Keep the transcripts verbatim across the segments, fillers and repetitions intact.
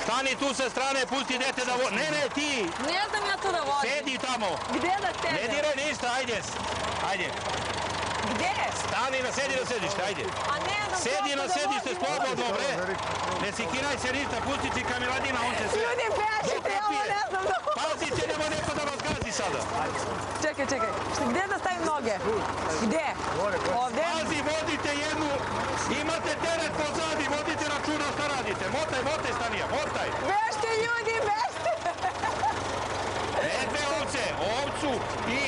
Stani tu sa strane, pusti dete da vozi. Ne, ne, ti. Ne znam ja to da vozim. Sedi tamo. Gde da tebe? Ne diraj ništa, ajde. Ajde. Gde? Stani, na sedi na sedište, ajde. A ne znam Sedi kako na da sedište, vozim. slobodno, bre. Ne sikiraj se ništa, pusti ti Kamiladina, on će sve. Ljudi, bežite, ja ovo ne znam da vozim. Pazite, nemoj neko da vas gazi sada. Čekaj, čekaj. Gde da stavim noge? Gde? Ovde? Pazi, vodite jednu, imate teret pozadi, vodite računa šta radite. Motaj, motaj, Stanija, motaj. Bežite, ljudi, bežite. Ne dve ovce, ovcu i...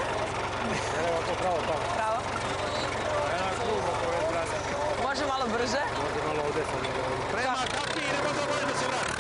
Pravo? Može malo brže? Prema kapiji, nema da bolje da se vrati.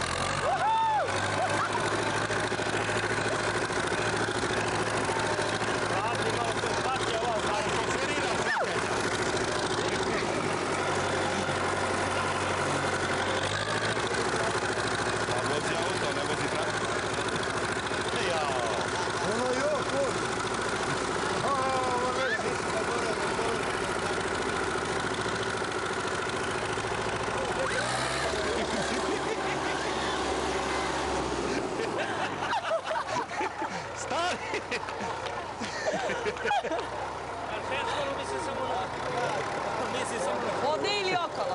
Ovde ili okolo?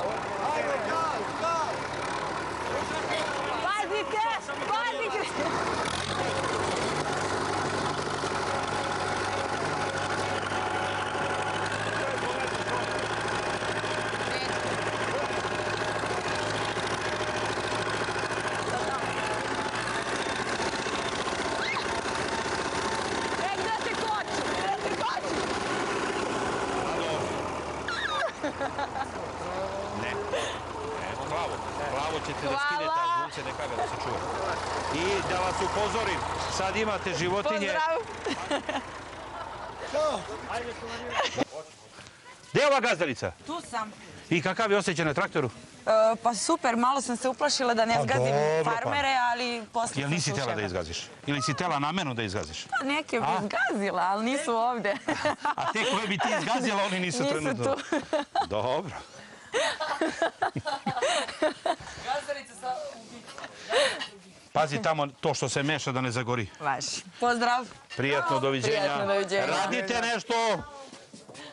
Pazite! Pazite! Ne, evo pravo, pravo ćete da skinete, a zvunce neka ga da se čuje. I da vas upozorim, sad imate životinje... Pozdrav! Gde je ova gazdarica? Tu sam. I kakav je osjećaj na traktoru? Pa super, malo sam se uplašila da ne zgazim farmere, ali posle sam Jel nisi slušala. tela da izgaziš? Ili si tela namerno da izgaziš? Pa neke bi izgazila, ali nisu ovde. A te koje bi ti izgazila, oni nisu trenutno. Nisu tu. Dobro. Gazdarica sa... Pazi tamo to što se meša da ne zagori. Važi. Pozdrav. Prijatno, doviđenja. Prijatno, doviđenja. Radite nešto.